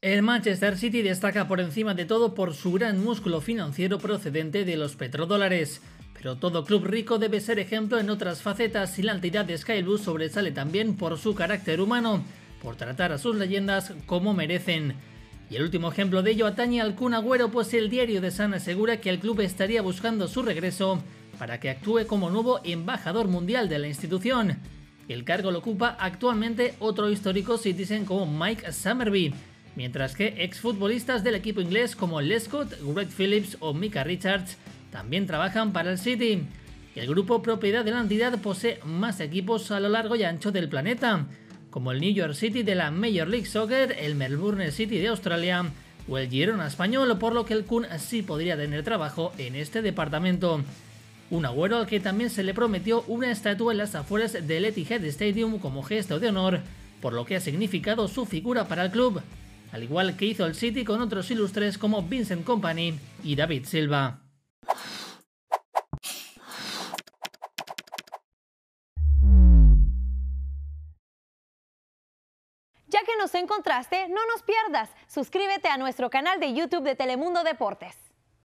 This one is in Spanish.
El Manchester City destaca por encima de todo por su gran músculo financiero procedente de los petrodólares. Pero todo club rico debe ser ejemplo en otras facetas y la entidad de Sky Blues sobresale también por su carácter humano, por tratar a sus leyendas como merecen. Y el último ejemplo de ello atañe al Kun Agüero, pues el diario The Sun asegura que el club estaría buscando su regreso para que actúe como nuevo embajador mundial de la institución. El cargo lo ocupa actualmente otro histórico Citizen como Mike Summerbee, mientras que exfutbolistas del equipo inglés como Lescott, Greg Phillips o Micah Richards también trabajan para el City. El grupo propiedad de la entidad posee más equipos a lo largo y ancho del planeta, como el New York City de la Major League Soccer, el Melbourne City de Australia o el Girona español, por lo que el Kun sí podría tener trabajo en este departamento. Un Agüero al que también se le prometió una estatua en las afueras del Etihad Stadium como gesto de honor, por lo que ha significado su figura para el club, al igual que hizo el City con otros ilustres como Vincent Kompany y David Silva. Ya que nos encontraste, no nos pierdas. Suscríbete a nuestro canal de YouTube de Telemundo Deportes.